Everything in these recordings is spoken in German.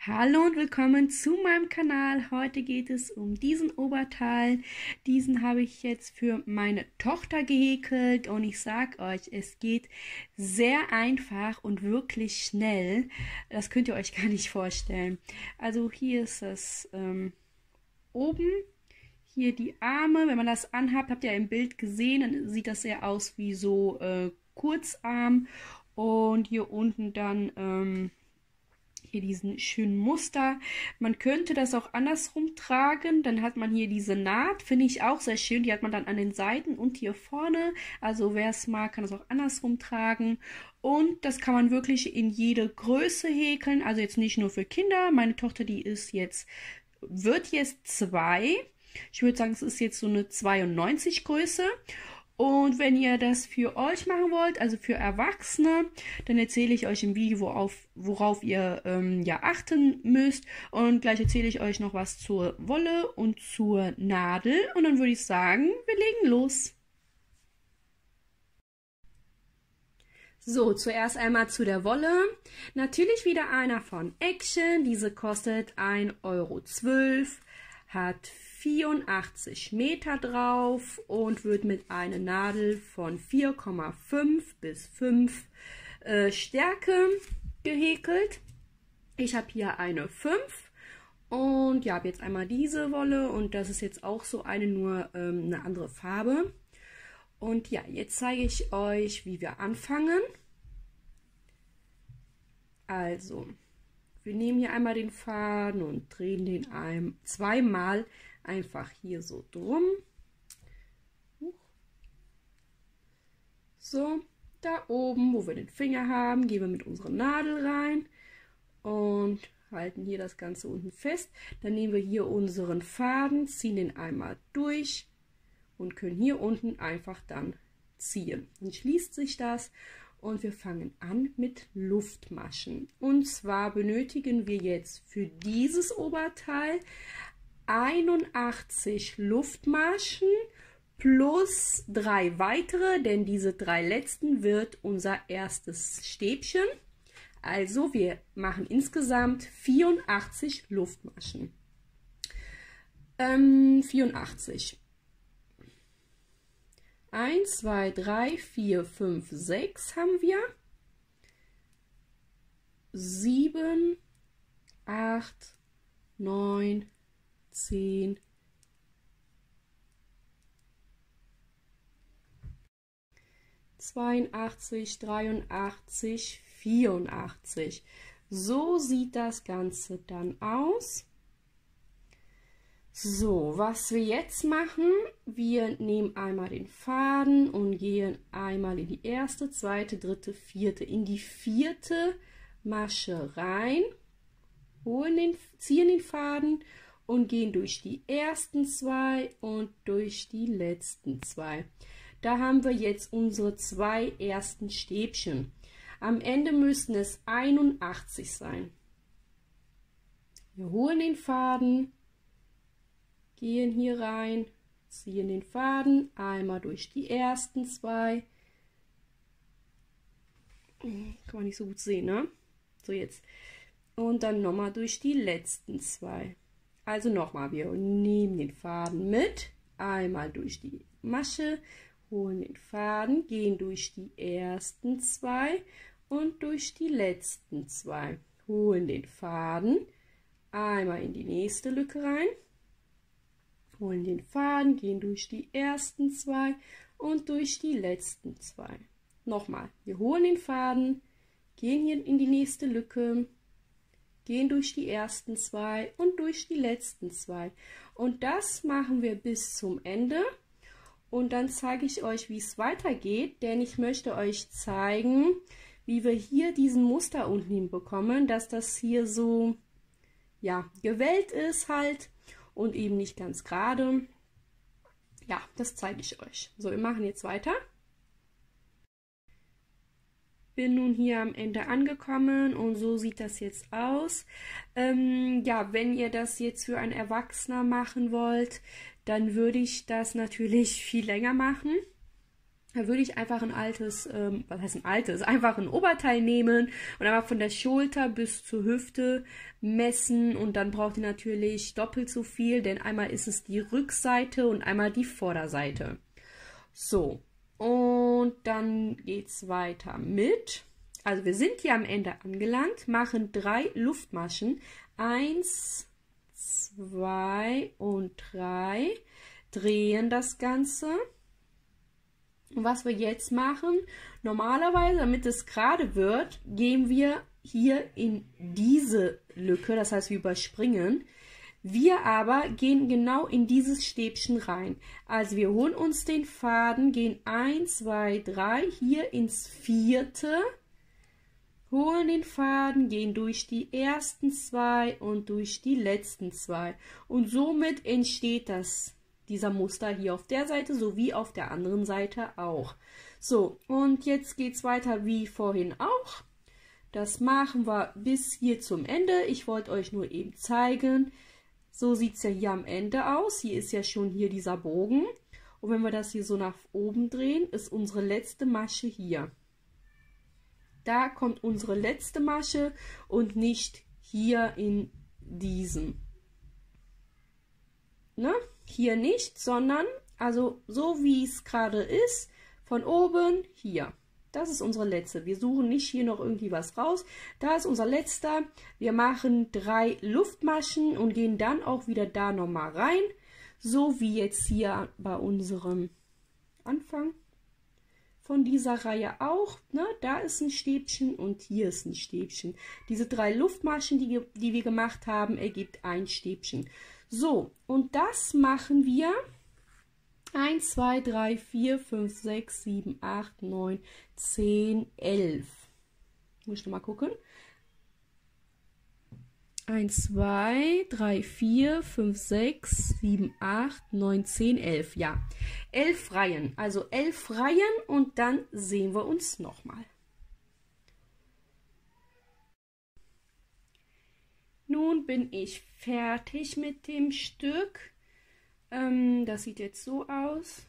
Hallo und willkommen zu meinem Kanal. Heute geht es um diesen Oberteil. Diesen habe ich jetzt für meine Tochter gehäkelt und ich sag euch, es geht sehr einfach und wirklich schnell. Das könnt ihr euch gar nicht vorstellen. Also hier ist es oben. Hier die Arme, wenn man das anhabt, habt ihr im Bild gesehen, dann sieht das sehr aus wie so Kurzarm. Und hier unten dann hier diesen schönen Muster. Man könnte das auch andersrum tragen, dann hat man hier diese Naht, finde ich auch sehr schön, die hat man dann an den Seiten und hier vorne, also wer es mag, kann das auch andersrum tragen und das kann man wirklich in jede Größe häkeln, also jetzt nicht nur für Kinder, meine Tochter, die wird jetzt 2, ich würde sagen, es ist jetzt so eine 92 Größe. Und wenn ihr das für euch machen wollt, also für Erwachsene, dann erzähle ich euch im Video, worauf ihr ja achten müsst. Und gleich erzähle ich euch noch was zur Wolle und zur Nadel. Und dann würde ich sagen, wir legen los. So, zuerst einmal zu der Wolle. Natürlich wieder einer von Action. Diese kostet 1,12 €, hat 84 Meter drauf und wird mit einer Nadel von 4,5 bis 5 Stärke gehäkelt. Ich habe hier eine 5 und ja, habe jetzt einmal diese Wolle und das ist jetzt auch so eine, nur eine andere Farbe. Und ja, jetzt zeige ich euch, wie wir anfangen. Also, wir nehmen hier einmal den Faden und drehen den zweimal einfach hier so drum. So, da oben, wo wir den Finger haben, gehen wir mit unserer Nadel rein und halten hier das Ganze unten fest. Dann nehmen wir hier unseren Faden, ziehen den einmal durch und können hier unten einfach dann ziehen. Dann schließt sich das und wir fangen an mit Luftmaschen. Und zwar benötigen wir jetzt für dieses Oberteil 81 Luftmaschen plus 3 weitere, denn diese 3 letzten wird unser erstes Stäbchen. Also wir machen insgesamt 84 Luftmaschen. 84. 1, 2, 3, 4, 5, 6 haben wir. 7, 8, 9, 10, 82, 83, 84. So sieht das Ganze dann aus. So, was wir jetzt machen, wir nehmen einmal den Faden und gehen einmal in die erste, zweite, dritte, vierte, in die vierte Masche rein, ziehen den Faden und gehen durch die ersten 2 und durch die letzten 2. Da haben wir jetzt unsere 2 ersten Stäbchen. Am Ende müssen es 81 sein. Wir holen den Faden, gehen hier rein, ziehen den Faden einmal durch die ersten 2. Kann man nicht so gut sehen, ne? So jetzt. Und dann nochmal durch die letzten 2. Also nochmal, wir nehmen den Faden mit, einmal durch die Masche, holen den Faden, gehen durch die ersten 2 und durch die letzten 2. Holen den Faden, einmal in die nächste Lücke rein, holen den Faden, gehen durch die ersten 2 und durch die letzten 2. Nochmal, wir holen den Faden, gehen hier in die nächste Lücke, gehen durch die ersten 2 und durch die letzten 2. Und das machen wir bis zum Ende. Und dann zeige ich euch, wie es weitergeht, denn ich möchte euch zeigen, wie wir hier diesen Muster unten hinbekommen, dass das hier so, ja, gewellt ist halt und eben nicht ganz gerade. Ja, das zeige ich euch. So, wir machen jetzt weiter. Bin nun hier am Ende angekommen und so sieht das jetzt aus. Ja, wenn ihr das jetzt für einen Erwachsener machen wollt, dann würde ich das natürlich viel länger machen. Da würde ich einfach ein altes, was heißt ein altes? Einfach ein Oberteil nehmen und einmal von der Schulter bis zur Hüfte messen. Und dann braucht ihr natürlich doppelt so viel, denn einmal ist es die Rückseite und einmal die Vorderseite. So, und dann geht es weiter mit. Also wir sind hier am Ende angelangt, machen 3 Luftmaschen. 1, 2 und 3. Drehen das Ganze. Und was wir jetzt machen, normalerweise, damit es gerade wird, gehen wir hier in diese Lücke, das heißt wir überspringen. Wir aber gehen genau in dieses Stäbchen rein. Also wir holen uns den Faden, gehen 1, 2, 3 hier ins 4., holen den Faden, gehen durch die ersten 2 und durch die letzten 2. Und somit entsteht dieser Muster hier auf der Seite sowie auf der anderen Seite auch. So, und jetzt geht es weiter wie vorhin auch. Das machen wir bis hier zum Ende. Ich wollte euch nur eben zeigen. So sieht es ja hier am Ende aus. Hier ist ja schon hier dieser Bogen. Und wenn wir das hier so nach oben drehen, ist unsere letzte Masche hier. Da kommt unsere letzte Masche und nicht hier in diesem. Ne? Hier nicht, sondern also so wie es gerade ist, von oben hier. Das ist unsere letzte. Wir suchen nicht hier noch irgendwie was raus. Da ist unser letzter. Wir machen 3 Luftmaschen und gehen dann auch wieder da nochmal rein. So wie jetzt hier bei unserem Anfang von dieser Reihe auch. Ne? Da ist ein Stäbchen und hier ist ein Stäbchen. Diese 3 Luftmaschen, die wir gemacht haben, ergibt ein Stäbchen. So, und das machen wir 1, 2, 3, 4, 5, 6, 7, 8, 9, 10, 11. Muss ich noch mal gucken. 1, 2, 3, 4, 5, 6, 7, 8, 9, 10, 11. Ja, 11 Reihen. Also 11 Reihen und dann sehen wir uns nochmal. Nun bin ich fertig mit dem Stück. Das sieht jetzt so aus.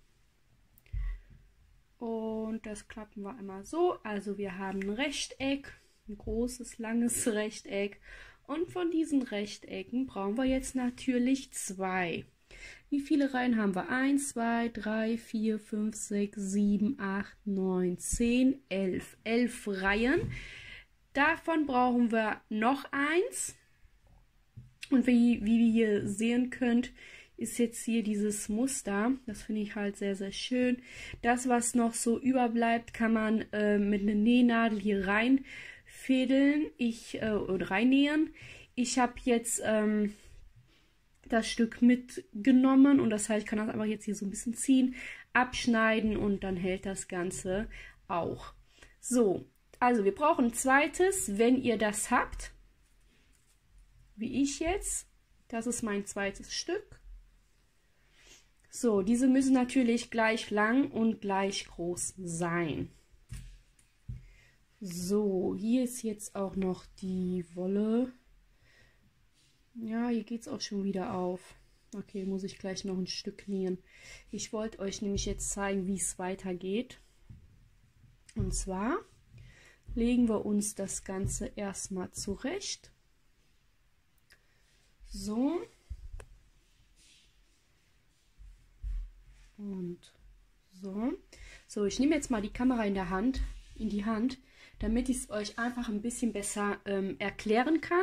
Und das klappen wir einmal so. Also wir haben ein Rechteck, ein großes, langes Rechteck. Und von diesen Rechtecken brauchen wir jetzt natürlich 2. Wie viele Reihen haben wir? 1, 2, 3, 4, 5, 6, 7, 8, 9, 10, 11. 11 Reihen. Davon brauchen wir noch 1. Und wie ihr hier sehen könnt, ist jetzt hier dieses Muster. Das finde ich halt sehr, sehr schön. Das, was noch so überbleibt, kann man mit einer Nähnadel hier reinfädeln oder reinnähen. Ich habe jetzt das Stück mitgenommen und das heißt, ich kann das einfach jetzt hier so ein bisschen ziehen, abschneiden und dann hält das Ganze auch. So, also wir brauchen ein zweites, wenn ihr das habt, wie ich jetzt. Das ist mein zweites Stück. So, diese müssen natürlich gleich lang und gleich groß sein. So, hier ist jetzt auch noch die Wolle. Ja, hier geht es auch schon wieder auf. Okay, muss ich gleich noch ein Stück nähen. Ich wollte euch nämlich jetzt zeigen, wie es weitergeht. Und zwar legen wir uns das Ganze erstmal zurecht. So. Und so. So, ich nehme jetzt mal die Kamera in die Hand, damit ich es euch einfach ein bisschen besser erklären kann.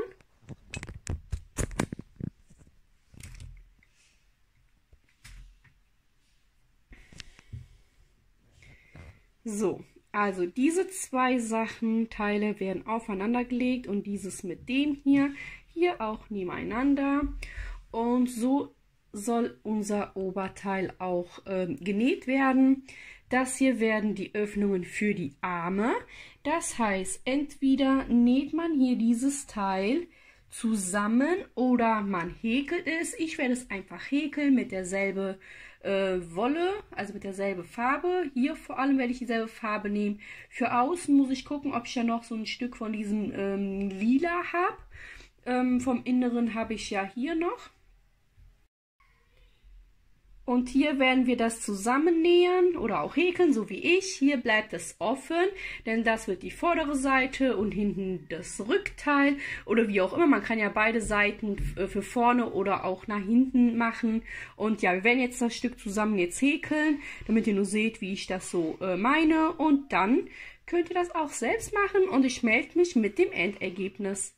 So, also diese 2 Teile werden aufeinander gelegt und dieses mit dem hier auch nebeneinander. Und so soll unser Oberteil auch genäht werden. Das hier werden die Öffnungen für die Arme. Das heißt, entweder näht man hier dieses Teil zusammen oder man häkelt es. Ich werde es einfach häkeln mit derselben Wolle, also mit derselben Farbe. Hier vor allem werde ich dieselbe Farbe nehmen. Für außen muss ich gucken, ob ich ja noch so ein Stück von diesem Lila habe. Vom Inneren habe ich ja hier noch. Und hier werden wir das zusammennähen oder auch häkeln, so wie ich. Hier bleibt es offen, denn das wird die vordere Seite und hinten das Rückteil oder wie auch immer. Man kann ja beide Seiten für vorne oder auch nach hinten machen. Und ja, wir werden jetzt das Stück zusammen jetzt häkeln, damit ihr nur seht, wie ich das so meine. Und dann könnt ihr das auch selbst machen und ich melde mich mit dem Endergebnis.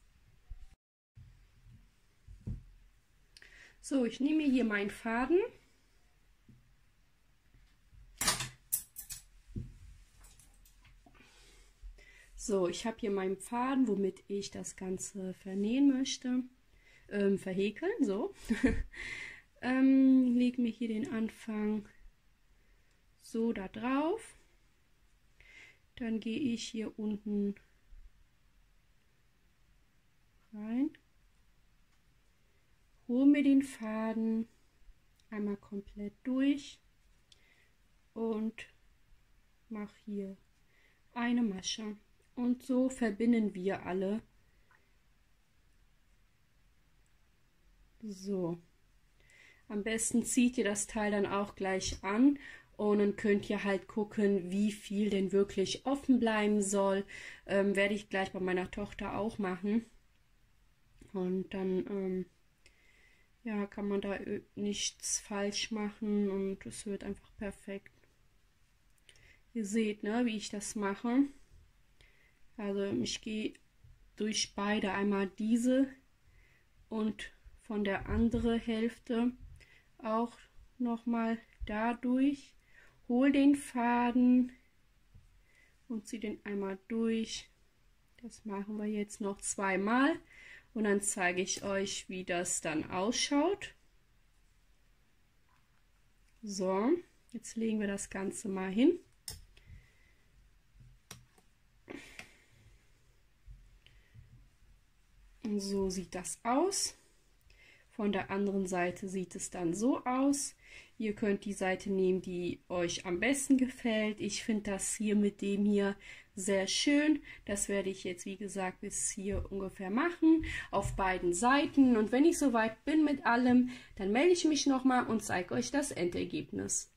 So, ich nehme hier meinen Faden. So, ich habe hier meinen Faden, womit ich das Ganze vernähen möchte, verhäkeln, so. Lege mir hier den Anfang so da drauf. Dann gehe ich hier unten rein, hole mir den Faden einmal komplett durch und mache hier eine Masche. Und so verbinden wir alle. So. Am besten zieht ihr das Teil dann auch gleich an und dann könnt ihr halt gucken, wie viel denn wirklich offen bleiben soll. Werde ich gleich bei meiner Tochter auch machen. Und dann ja, kann man da nichts falsch machen und es wird einfach perfekt. Ihr seht, ne, wie ich das mache. Also ich gehe durch beide, einmal diese und von der anderen Hälfte auch nochmal da durch, hole den Faden und ziehe den einmal durch. Das machen wir jetzt noch zweimal und dann zeige ich euch, wie das dann ausschaut. So, jetzt legen wir das Ganze mal hin. Und so sieht das aus. Von der anderen Seite sieht es dann so aus. Ihr könnt die Seite nehmen, die euch am besten gefällt. Ich finde das hier mit dem hier sehr schön. Das werde ich jetzt, wie gesagt, bis hier ungefähr machen. Auf beiden Seiten. Und wenn ich soweit bin mit allem, dann melde ich mich nochmal und zeige euch das Endergebnis.